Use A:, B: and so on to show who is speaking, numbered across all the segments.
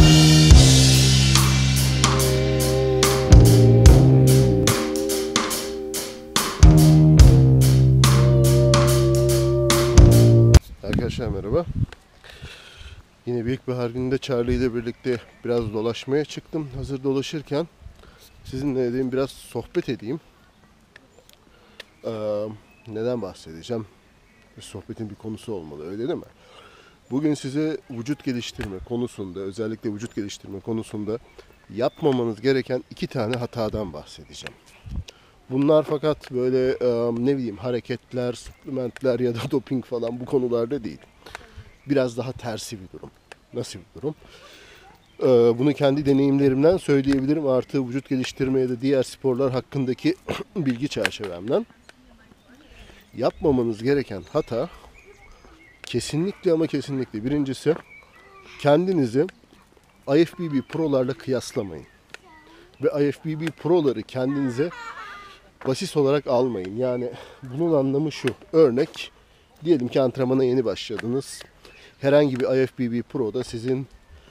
A: Arkadaşlar merhaba. Yine büyük bir gününde Charlie ile birlikte biraz dolaşmaya çıktım. Hazır dolaşırken sizinle dedim biraz sohbet edeyim. Neden bahsedeceğim? Sohbetin bir konusu olmalı, öyle değil mi? Bugün size vücut geliştirme konusunda, özellikle vücut geliştirme konusunda yapmamanız gereken 2 tane hatadan bahsedeceğim. Bunlar fakat böyle ne bileyim hareketler, suplementler ya da doping falan bu konularda değil. Biraz daha tersi bir durum. Nasıl bir durum? Bunu kendi deneyimlerimden söyleyebilirim. Artı vücut geliştirme ya da diğer sporlar hakkındaki bilgi çerçevemden. Yapmamanız gereken hata kesinlikle ama kesinlikle birincisi kendinizi IFBB Pro'larla kıyaslamayın. Ve IFBB Pro'ları kendinize basis olarak almayın. Yani bunun anlamı şu. Örnek, diyelim ki antrenmana yeni başladınız. Herhangi bir IFBB Pro'da sizin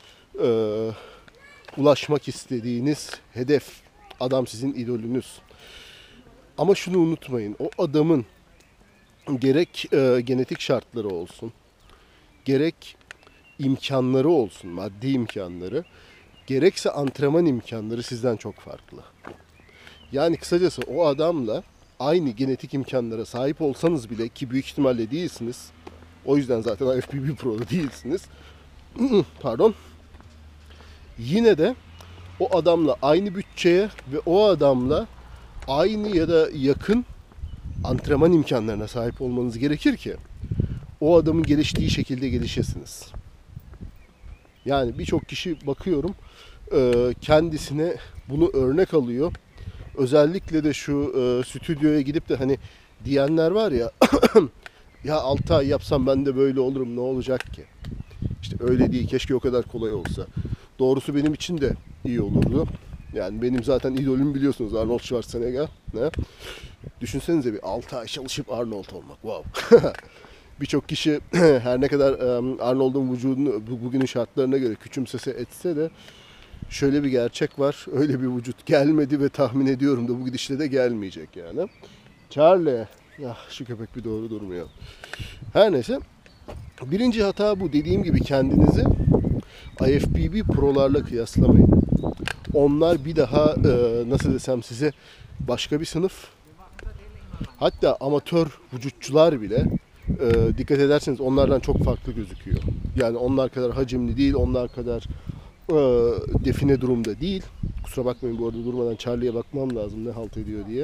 A: ulaşmak istediğiniz hedef, adam sizin idolünüz. Ama şunu unutmayın, o adamın gerek genetik şartları olsun, gerek imkanları olsun, maddi imkanları, gerekse antrenman imkanları sizden çok farklı. Yani kısacası o adamla aynı genetik imkanlara sahip olsanız bile, ki büyük ihtimalle değilsiniz, o yüzden zaten IFBB Pro'da değilsiniz, pardon, yine de o adamla aynı bütçeye ve o adamla aynı ya da yakın antrenman imkanlarına sahip olmanız gerekir ki o adamın geliştiği şekilde gelişesiniz. Yani birçok kişi bakıyorum kendisine bunu örnek alıyor. Özellikle de şu stüdyoya gidip de hani diyenler var ya ya 6 ay yapsam ben de böyle olurum, ne olacak ki? İşte öyle değil, keşke o kadar kolay olsa. Doğrusu benim için de iyi olurdu. Yani benim zaten idolüm biliyorsunuz, Arnold Schwarzenegger. Ne? Düşünsenize bir 6 ay çalışıp Arnold olmak. Wow. Birçok kişi her ne kadar Arnold'un vücudunu bugünün şartlarına göre küçümsese etse de şöyle bir gerçek var. Öyle bir vücut gelmedi ve tahmin ediyorum da bu gidişle de gelmeyecek yani. Charlie. Şu köpek bir doğru durmuyor. Her neyse. Birinci hata bu. Dediğim gibi kendinizi IFBB Pro'larla kıyaslamayın. Onlar bir daha nasıl desem size başka bir sınıf. Hatta amatör vücutçular bile dikkat ederseniz onlardan çok farklı gözüküyor. Yani onlar kadar hacimli değil, onlar kadar define durumda değil. Kusura bakmayın, bu arada durmadan Charlie'ye bakmam lazım ne halt ediyor diye.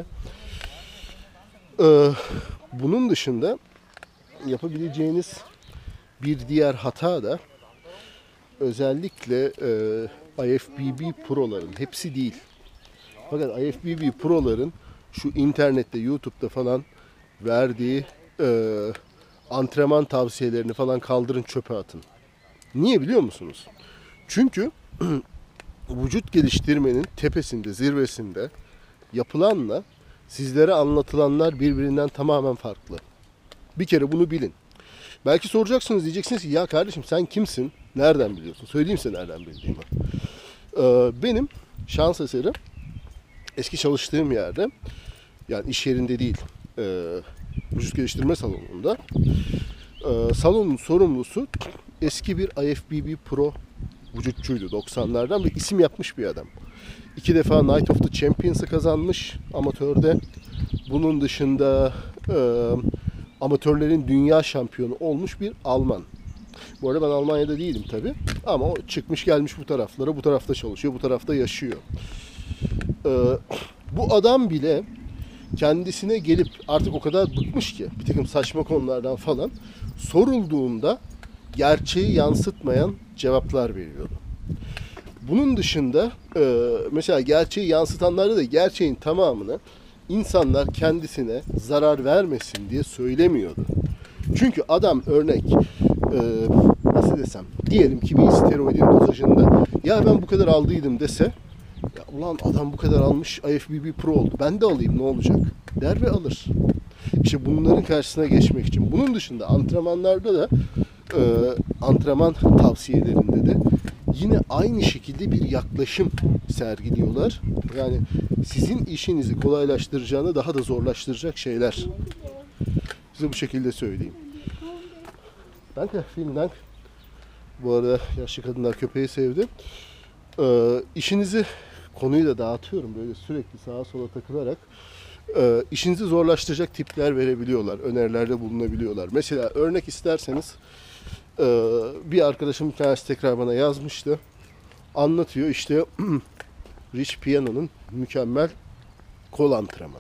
A: Bunun dışında yapabileceğiniz bir diğer hata da özellikle IFBB Pro'ların, hepsi değil, fakat IFBB Pro'ların şu internette, YouTube'da falan verdiği antrenman tavsiyelerini falan kaldırın, çöpe atın. Niye biliyor musunuz? Çünkü vücut geliştirmenin tepesinde, zirvesinde yapılanla sizlere anlatılanlar birbirinden tamamen farklı. Bir kere bunu bilin. Belki soracaksınız, diyeceksiniz ki ya kardeşim sen kimsin? Nereden biliyorsun? Söyleyeyim size nereden bildiğimi. Benim şans eseri eski çalıştığım yerde, yani iş yerinde değil, vücut geliştirme salonunda, salonun sorumlusu eski bir IFBB Pro vücutçuydu 90'lardan ve isim yapmış bir adam. 2 defa Night of the Champions'ı kazanmış amatörde. Bunun dışında amatörlerin dünya şampiyonu olmuş bir Alman. Bu arada ben Almanya'da değilim tabi, ama o çıkmış gelmiş bu taraflara, bu tarafta çalışıyor, bu tarafta yaşıyor. Bu adam bile kendisine gelip artık o kadar bıkmış ki bir takım saçma konulardan falan sorulduğunda gerçeği yansıtmayan cevaplar veriyordu. Bunun dışında mesela gerçeği yansıtanlarda da gerçeğin tamamını insanlar kendisine zarar vermesin diye söylemiyordu. Çünkü adam örnek nasıl desem, diyelim ki bir steroidin dozajında ya ben bu kadar aldıydım dese, ya ulan adam bu kadar almış, IFBB Pro oldu, ben de alayım ne olacak der ve alır. İşte bunların karşısına geçmek için. Bunun dışında antrenmanlarda da antrenman tavsiyelerinde de yine aynı şekilde bir yaklaşım sergiliyorlar. Yani sizin işinizi kolaylaştıracağını daha da zorlaştıracak şeyler. Size bu şekilde söyleyeyim. Danke, vielen Dank. Bu arada yaşlı kadınlar köpeği sevdi. İşinizi, konuyu da dağıtıyorum böyle sürekli sağa sola takılarak. İşinizi zorlaştıracak tipler verebiliyorlar. Önerilerde bulunabiliyorlar. Mesela örnek isterseniz bir arkadaşım bir tanesi tekrar bana yazmıştı. Anlatıyor işte Rich Piano'nun mükemmel kol antrenmanı.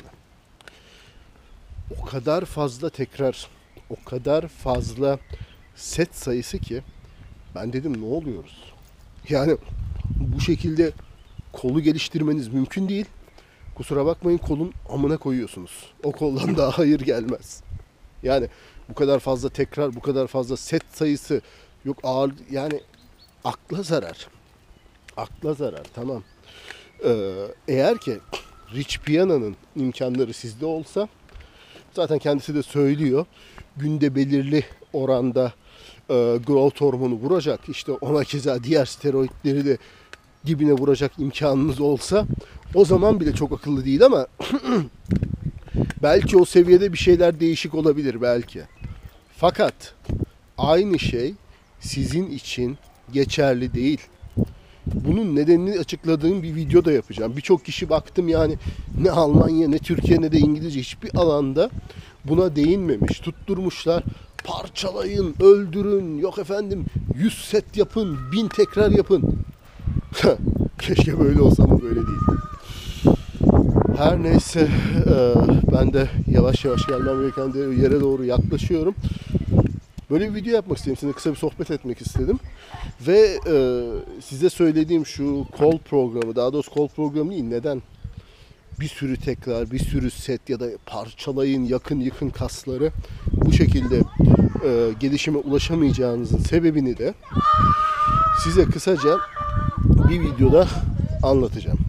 A: O kadar fazla tekrar, o kadar fazla set sayısı ki ben dedim ne oluyoruz? Yani bu şekilde kolu geliştirmeniz mümkün değil. Kusura bakmayın kolun amına koyuyorsunuz. O koldan daha hayır gelmez. Yani bu kadar fazla tekrar, bu kadar fazla set sayısı yok ağır yani akla zarar. Akla zarar tamam. Eğer ki Rich Piano'nun imkanları sizde olsa zaten kendisi de söylüyor. Günde belirli oranda growth hormonu vuracak. İşte ona keza diğer steroidleri de dibine vuracak imkanınız olsa o zaman bile çok akıllı değil ama belki o seviyede bir şeyler değişik olabilir belki. Fakat aynı şey sizin için geçerli değil. Bunun nedenini açıkladığım bir video da yapacağım. Birçok kişi baktım yani ne Almanya ne Türkiye ne de İngilizce hiçbir alanda buna değinmemiş. Tutturmuşlar parçalayın, öldürün, yok efendim 100 set yapın, 1000 tekrar yapın. Keşke böyle olsa ama böyle değil. Her neyse ben de yavaş yavaş gelmem gereken yere doğru yaklaşıyorum. Böyle bir video yapmak istedim. Sizinle kısa bir sohbet etmek istedim. Ve size söylediğim şu kol programı, daha doğrusu kol programı değil, neden? Bir sürü tekrar, bir sürü set ya da parçalayın, yakın yıkın kasları bu şekilde gelişime ulaşamayacağınızın sebebini de size kısaca bir videoda anlatacağım.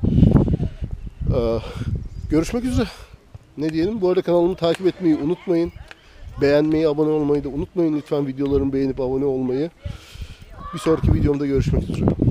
A: Görüşmek üzere. Ne diyelim? Bu arada kanalımı takip etmeyi unutmayın. Beğenmeyi, abone olmayı da unutmayın. Lütfen videolarımı beğenip abone olmayı. Bir sonraki videomda görüşmek üzere.